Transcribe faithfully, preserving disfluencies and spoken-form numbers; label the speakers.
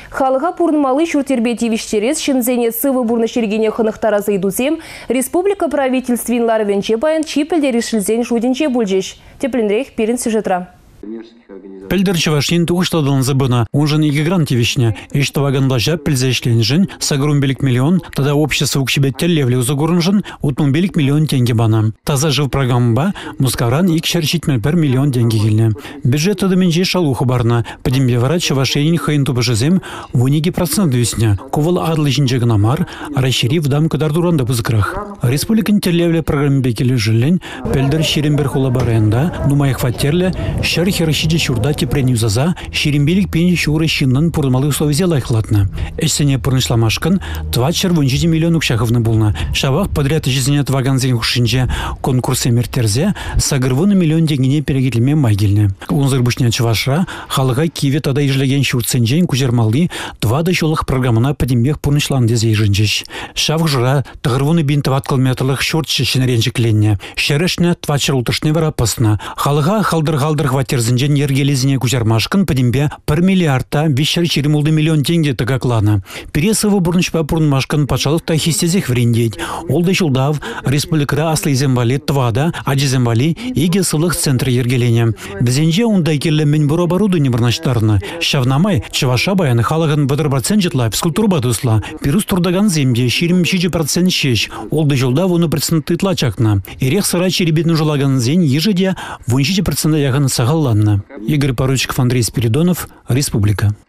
Speaker 1: Халыға пурнмалы шуртербе тивиштерес шынзене сывы бурны шергене хынықтара зайдузем, республика правительствин ларвенче баян чипелде решілзен жуденче бульжеш. Теплінрейх перін сюжетра.
Speaker 2: Пельдер чавашин туғыштадылын забына, он жын игі гранти вишне. Ишті ваганлажа пельзешлен жын, сагрун белік миллион, тада общество укшебеттер левле узагурын жын, утмун белік миллион тенге бана. Таза жив программа мускаран ик шерчитмел пер миллион тенге келне. Бюджет адыменже шалухы барна, падимбе вара чавашин хайын тубажызем, вуниги процент висне. Ковал адлы жинже гнамар, арашири вдам кадардуранда бузыкрах. Республикан терлевле программе бекелі жилен, пельдер шерембер хулабаренда, нумайх фаттерле, шер херашиде шурда тепренюзаза, шерембелик пени шуры шиннан пурмалы условия лайхлатна. Эссене пурнышламашкан, твачер вунжиди миллион укшаховны булна. Шавах подряд жизненет ваганзин хушинже конкурсы мертерзе, сагырвуны миллион дегине перегитлеме майгельне. Унзырбушня чавашра, халыга киве тада ижлеген шурценжен кузермалды, два дощолых программана падимбех пурнышлан дезе ижинжеш. Шавх жыра, тагырвуны бин таваткалметрлых шуртче шинеренжекленне. Шерешне твачер утышны вара пасна. Халыга халдыр-халдыр хватерзінжен ергелезіне кузермашкан падимбе пір миллиардта вещер черемулды миллион тенге тагаклана. Пересовы бурнышпа пурнмашкан пачалықта хистезех врендеть. Олды жылдав республикара аслы зембали твада, аджи зембали иге сылық центр ергелене. Бізенже ондай келі мен бұр оборудование барнаштарына. Шавнамай, чаваша баяны халығын бұдыр процент жетла, физкультурба дусла. Перус турдаган земде ширим шиджи процент шеш. Олды жылдав оны процент тытла чакна. Ирех сара черебетны жылаган зен ежеде вуншиджи процент яган сағалланна. Игорь Поручиков, Андрей Спиридонов, Республика.